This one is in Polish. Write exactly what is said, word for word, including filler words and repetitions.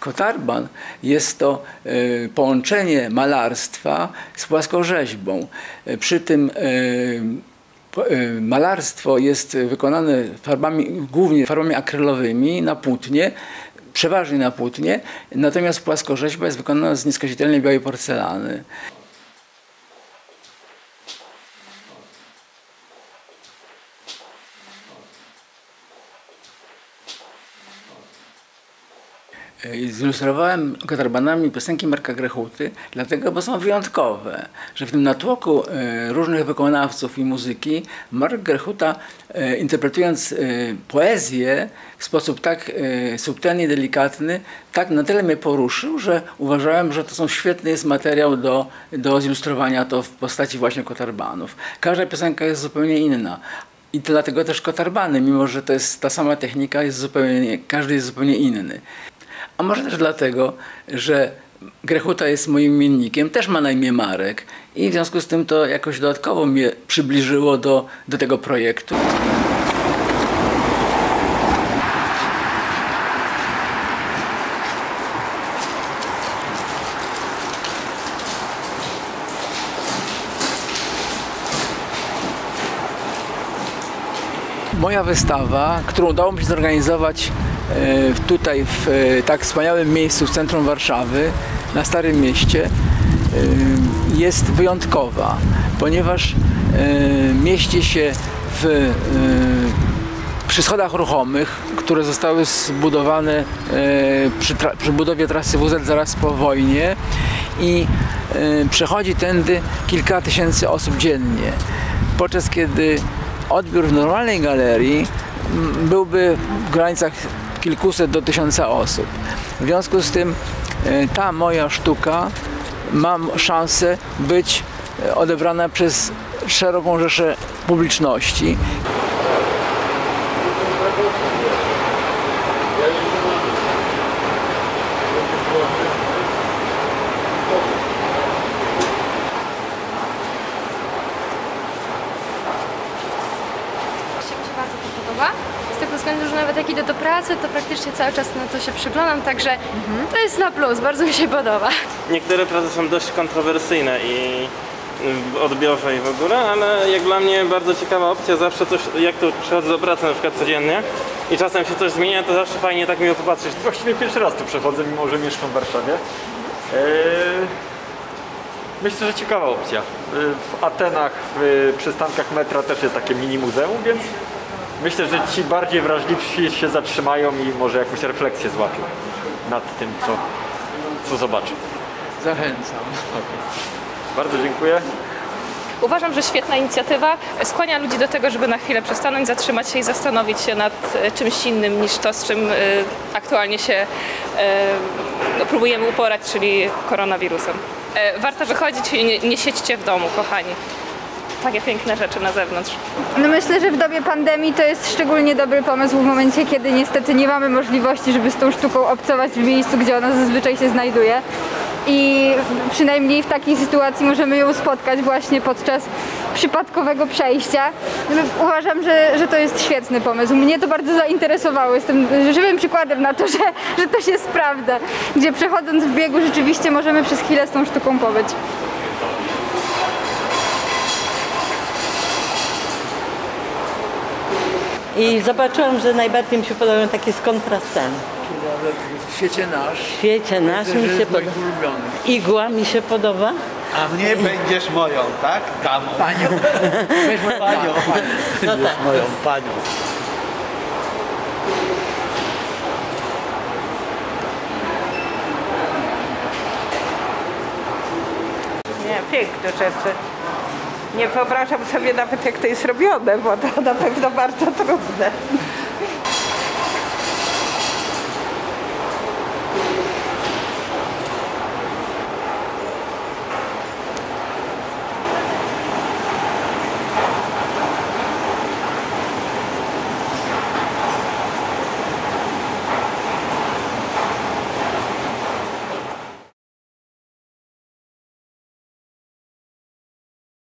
Kotarban jest to y, połączenie malarstwa z płaskorzeźbą. Przy tym y, y, malarstwo jest wykonane farbami, głównie farbami akrylowymi na płótnie, przeważnie na płótnie, natomiast płaskorzeźba jest wykonana z nieskazitelnej białej porcelany. Zilustrowałem kotarbanami piosenki Marka Grechuty, dlatego, bo są wyjątkowe, że w tym natłoku różnych wykonawców i muzyki Mark Grechuta, interpretując poezję w sposób tak subtelny i delikatny, tak na tyle mnie poruszył, że uważałem, że to są świetny jest materiał do, do zilustrowania to w postaci właśnie kotarbanów. Każda piosenka jest zupełnie inna. I dlatego też kotarbany, mimo że to jest ta sama technika, jest zupełnie, każdy jest zupełnie inny. A może też dlatego, że Grechuta jest moim imiennikiem, też ma na imię Marek i w związku z tym to jakoś dodatkowo mnie przybliżyło do, do tego projektu. Moja wystawa, którą udało mi się zorganizować tutaj w tak wspaniałym miejscu w centrum Warszawy, na Starym Mieście, jest wyjątkowa, ponieważ mieści się w, przy schodach ruchomych, które zostały zbudowane przy, przy budowie trasy W Z zaraz po wojnie i przechodzi tędy kilka tysięcy osób dziennie, podczas kiedy odbiór w normalnej galerii byłby w granicach kilkuset do tysiąca osób. W związku z tym ta moja sztuka ma szansę być odebrana przez szeroką rzeszę publiczności. Z tego względu, że nawet jak idę do pracy, to praktycznie cały czas na to się przyglądam, także mhm. to jest na plus, bardzo mi się podoba. Niektóre prace są dość kontrowersyjne i w odbiorze i w ogóle, ale jak dla mnie bardzo ciekawa opcja, zawsze coś, jak tu przychodzę do pracy na przykład codziennie i czasem się coś zmienia, to zawsze fajnie tak miło popatrzeć. Właściwie pierwszy raz tu przechodzę, mimo że mieszkam w Warszawie. Eee, myślę, że ciekawa opcja. W Atenach, w przystankach metra też jest takie mini muzeum, więc myślę, że ci bardziej wrażliwsi się zatrzymają i może jakąś refleksję złapią nad tym, co, co zobaczą. Zachęcam. Okay. Bardzo dziękuję. Uważam, że świetna inicjatywa skłania ludzi do tego, żeby na chwilę przystanąć, zatrzymać się i zastanowić się nad czymś innym niż to, z czym aktualnie się no, próbujemy uporać, czyli koronawirusem. Warto wychodzić i nie, nie siedźcie w domu, kochani. Takie piękne rzeczy na zewnątrz. No myślę, że w dobie pandemii to jest szczególnie dobry pomysł w momencie, kiedy niestety nie mamy możliwości, żeby z tą sztuką obcować w miejscu, gdzie ona zazwyczaj się znajduje. I przynajmniej w takiej sytuacji możemy ją spotkać właśnie podczas przypadkowego przejścia. Uważam, że, że to jest świetny pomysł. Mnie to bardzo zainteresowało. Jestem żywym przykładem na to, że, że to się sprawdza. Gdzie przechodząc w biegu rzeczywiście możemy przez chwilę z tą sztuką pobyć. I zobaczyłam, że najbardziej mi się podobają takie z kontrastami. W świecie nasz. W świecie naszym mi się podoba. Igła mi się podoba. A mnie będziesz moją, tak? Damą. Panią. Będziesz moją panią. No będziesz tak. moją panią. Nie, piękne rzeczy. Nie wyobrażam sobie nawet, jak to jest robione, bo to na pewno bardzo trudne.